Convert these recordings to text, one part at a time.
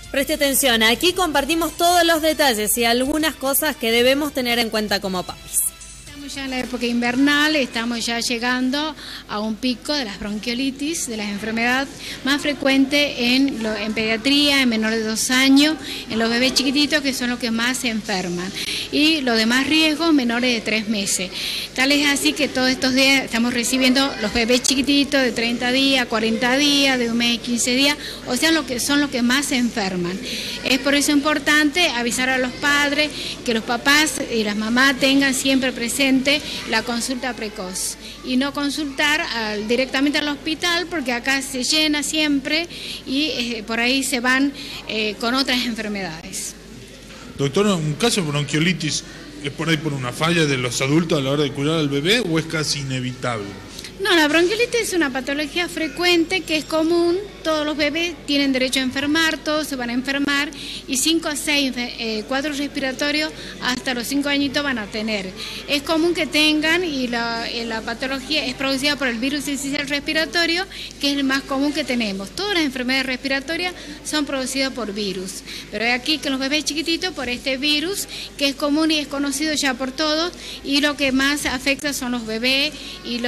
Preste atención, aquí compartimos todos los detalles y algunas cosas que debemos tener en cuenta como papis. Estamos ya en la época invernal, estamos ya llegando a un pico de las bronquiolitis, de las enfermedades más frecuentes en pediatría, en menores de 2 años, en los bebés chiquititos que son los que más se enferman. Y los demás riesgos menores de 3 meses. Tal es así que todos estos días estamos recibiendo los bebés chiquititos de 30 días, 40 días, de 1 mes y 15 días, o sea, son los que más se enferman. Es por eso importante avisar a los padres que los papás y las mamás tengan siempre presente la consulta precoz y no consultar directamente al hospital, porque acá se llena siempre y por ahí se van con otras enfermedades. Doctor, ¿un caso de bronquiolitis es por ahí por una falla de los adultos a la hora de cuidar al bebé o es casi inevitable? No, la bronquiolitis es una patología frecuente que es común, todos los bebés tienen derecho a enfermar, todos se van a enfermar y 5 a 6 cuadros respiratorios hasta los 5 añitos van a tener. Es común que tengan y la patología es producida por el virus sincicial respiratorio, que es el más común que tenemos. Todas las enfermedades respiratorias son producidas por virus, pero hay aquí que los bebés chiquititos por este virus que es común y es conocido ya por todos y lo que más afecta son los bebés y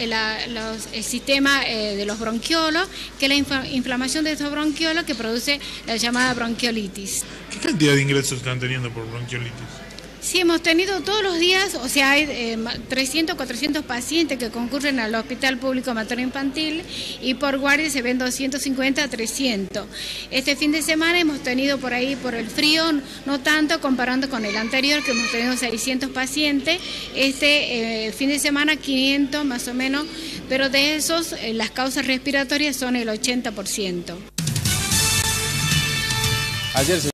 el sistema de los bronquiolos, que es la inflamación de estos bronquiolos que produce la llamada bronquiolitis. ¿Qué cantidad de ingresos están teniendo por bronquiolitis? Sí, hemos tenido todos los días, o sea, hay 300, 400 pacientes que concurren al Hospital Público Materno Infantil y por guardia se ven 250 a 300. Este fin de semana hemos tenido por ahí, por el frío, no tanto comparando con el anterior, que hemos tenido 600 pacientes. Este fin de semana 500 más o menos, pero de esos las causas respiratorias son el 80%. Ayer